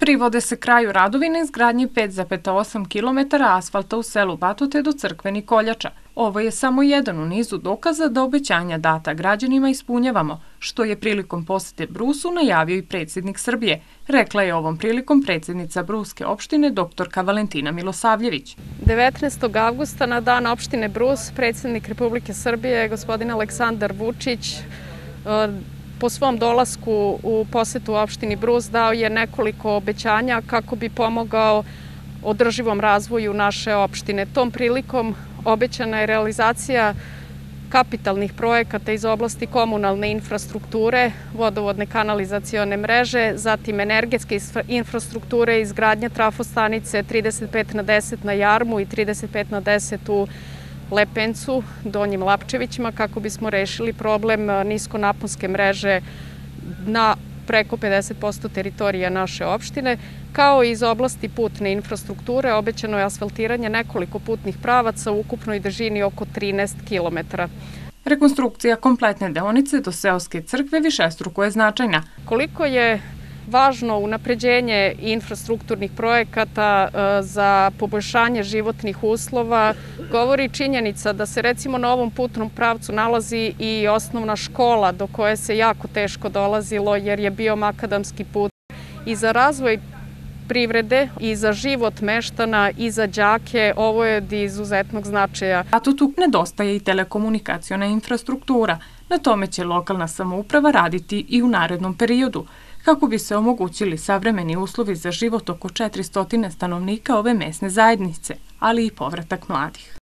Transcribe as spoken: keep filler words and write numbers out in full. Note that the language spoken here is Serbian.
Privode se kraju radovi na izgradnji pet zarez osam kilometara asfalta u selu Batote do Crkveni Koljača. Ovo je samo jedan u nizu dokaza da obećanja data građanima ispunjavamo, što je prilikom posete Brusu najavio i predsjednik Srbije, rekla je ovom prilikom predsjednica Bruske opštine doktorka Valentina Milosavljević. devetnaestog avgusta na dan opštine Brus, predsjednik Republike Srbije, gospodin Aleksandar Vučić, po svom dolasku u posetu opštini Brus dao je nekoliko obećanja kako bi pomogao održivom razvoju naše opštine. Tom prilikom obećana je realizacija kapitalnih projekata iz oblasti komunalne infrastrukture, vodovodne kanalizacione mreže, zatim energetske infrastrukture, izgradnja trafostanice trideset pet na deset na Jarmu i trideset pet na deset u Lepencu, Donjim Lapčevićima, kako bismo rešili problem niskonaponske mreže na preko pedeset posto teritorija naše opštine, kao i iz oblasti putne infrastrukture obećano je asfaltiranje nekoliko putnih pravaca u ukupnoj dužini oko trinaest kilometara. Rekonstrukcija kompletne deonice do Seoske crkve višestruko je značajna. Koliko je važno unapređenje infrastrukturnih projekata za poboljšanje životnih uslova govori činjenica da se recimo na ovom putnom pravcu nalazi i osnovna škola do koje se jako teško dolazilo jer je bio makadamski put. I za razvoj privrede i za život meštana i za đake ovo je od izuzetnog značaja. A tu nedostaje i telekomunikaciona infrastruktura. Na tome će lokalna samouprava raditi i u narednom periodu, kako bi se omogućili savremeni uslovi za život oko četiristo stanovnika ove mesne zajednice, ali i povratak mladih.